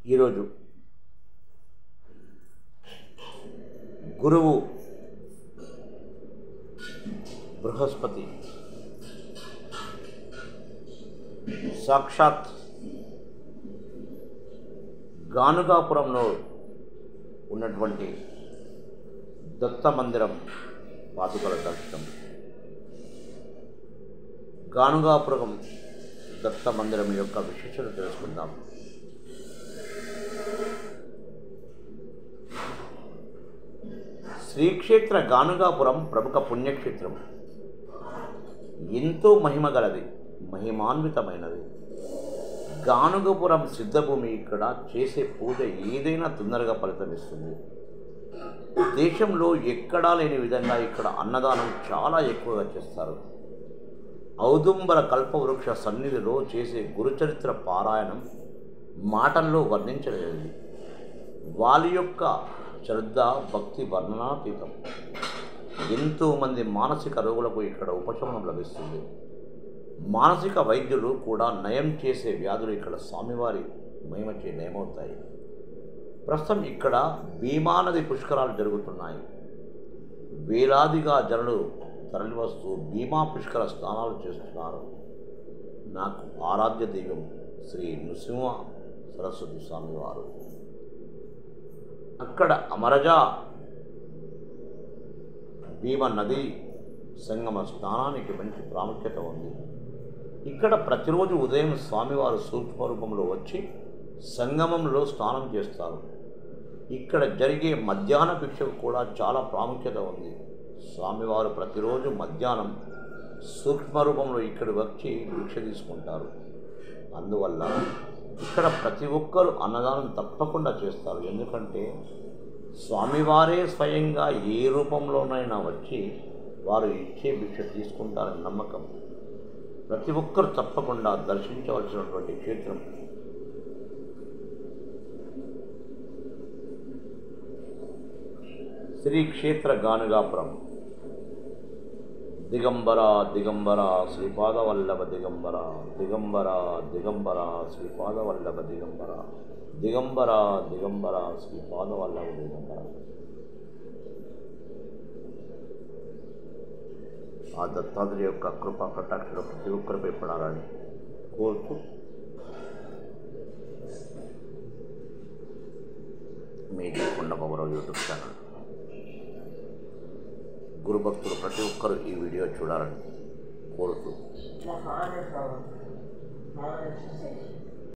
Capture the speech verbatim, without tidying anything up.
ఈరోజు గురువు బృహస్పతి సాక్షాత్ గానుగాపురంలో ఉన్నటువంటి దత్త మందిరం పాదుకల దర్శనం. గానుగాపురం దత్త మందిరం యొక్క విశేషత తెలుసుకుందాం. శ్రీక్షేత్ర గానుగాపురం ప్రముఖ పుణ్యక్షేత్రం. ఎంతో మహిమ గలది, మహిమాన్వితమైనది. గానుగాపురం సిద్ధభూమి. ఇక్కడ చేసే పూజ ఏదైనా తొందరగా ఫలితమిస్తుంది. దేశంలో ఎక్కడా లేని విధంగా ఇక్కడ అన్నదానం చాలా ఎక్కువగా చేస్తారు. ఔదుంబర కల్పవృక్ష సన్నిధిలో చేసే గురుచరిత్ర పారాయణం మాటల్లో వర్ణించలేనిది. వాళ్ళ యొక్క శ్రద్ధ భక్తి వర్ణనాతీతం. ఎంతోమంది మానసిక రోగులకు ఇక్కడ ఉపశమనం లభిస్తుంది. మానసిక వైద్యులు కూడా నయం చేసే వ్యాధులు ఇక్కడ స్వామివారి మహిమచే నయమవుతాయి. ప్రస్తుతం ఇక్కడ భీమా నది పుష్కరాలు జరుగుతున్నాయి. వేలాదిగా జనులు తరలివస్తూ భీమా పుష్కర స్నానాలు చేస్తున్నారు. నాకు ఆరాధ్య దైవం శ్రీ నృసింహ సరస్వతి స్వామివారు. అక్కడ అమరజ భీమ నది సంగమ స్నానానికి మంచి ప్రాముఖ్యత ఉంది. ఇక్కడ ప్రతిరోజు ఉదయం స్వామివారు సూక్ష్మ రూపంలో వచ్చి సంగమంలో స్నానం చేస్తారు. ఇక్కడ జరిగే మధ్యాహ్న భిక్షకు కూడా చాలా ప్రాముఖ్యత ఉంది. స్వామివారు ప్రతిరోజు మధ్యాహ్నం సూక్ష్మ రూపంలో ఇక్కడ వచ్చి భిక్ష తీసుకుంటారు. అందువల్ల ఇక్కడ ప్రతి ఒక్కరూ అన్నదానం తప్పకుండా చేస్తారు. ఎందుకంటే స్వామివారే స్వయంగా ఏ రూపంలోనైనా వచ్చి వారు ఇచ్చే భిక్ష తీసుకుంటారని నమ్మకం. ప్రతి ఒక్కరు తప్పకుండా దర్శించవలసినటువంటి క్షేత్రం. శ్రీ క్షేత్ర గానుగాపురం. దిగంబర దిగంబర శ్రీపాదవల్లభ దిగంబర దిగంబర దిగంబర శ్రీపాదవల్లభ దిగంబర దిగంబర దిగంబర శ్రీపాదవల్లభ దిగంబర. ఆ దత్తాత్రేయ యొక్క కృపా కటాక్షలు ప్రతి ఒక్కరిపై పడాలని కోరుతూ మీ కొండబాబురావు యూట్యూబ్ ఛానల్ గురుభక్తులు ప్రతి ఒక్కరూ ఈ వీడియో చూడాలని కోరుతూ